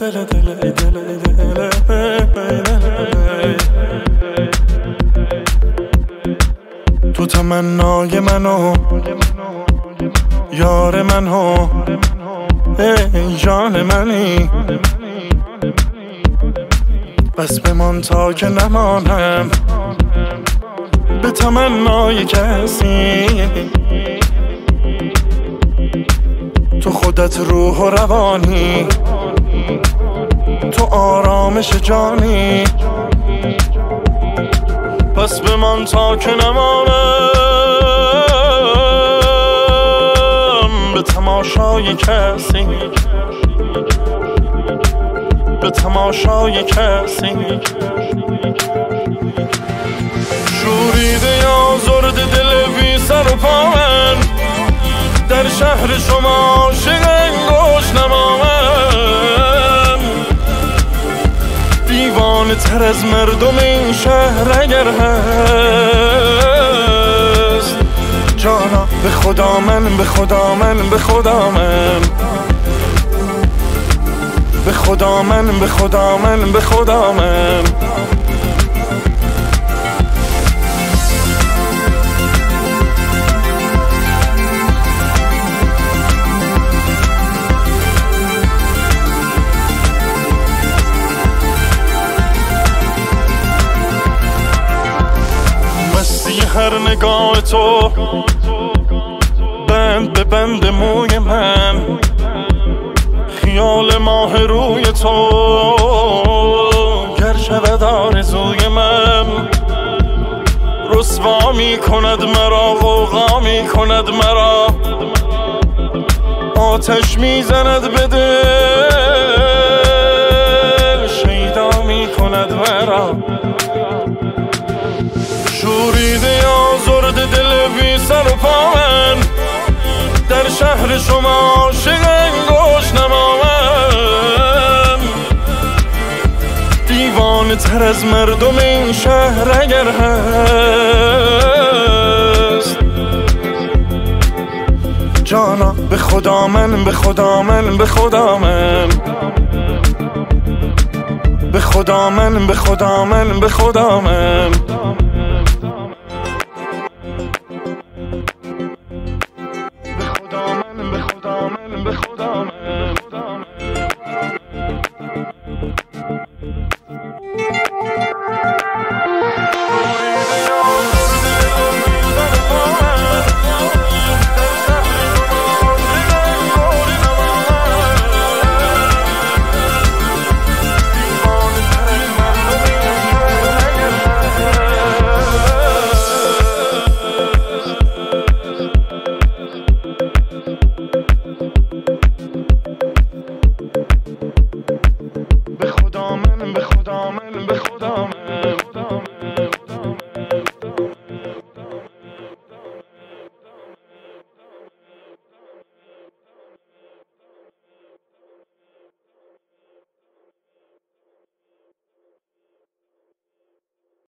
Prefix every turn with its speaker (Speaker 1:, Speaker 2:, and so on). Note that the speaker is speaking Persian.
Speaker 1: تو تمنای منو یار منو ای جان منی، بس بمان تا که نمانم به تمنای کسی. تو خودت روح و روانی، تو آرامش جانی، پس بمان تا که نمانم به تماشای کسی، به تماشای کسی. شوریده یا زرد دل بی سر و پا من، در شهر شما عاشق انگشت نمامم. دیوانه تر از مردم این شهر اگر هست، جانا به خدا من، به خدا من، به خدا من، به خدا من، به خدا من، به خدا من. هر نگاه تو بند به بند موی من، خیال ماه روی تو گر شود آرزوی من. رسوا می کند مرا، غوغا می کند مرا، آتش می زند به دل، شیدا می کند مرا. شوریده یا زرد دل بی سر و پا من، در شهر شما عاشق انگشت نمامم. دیوانه تر از مردم این شهر اگر هست، جانا به خدا من، به خدا من، به خدا من، به خدا من، به خدا من، به خدا من.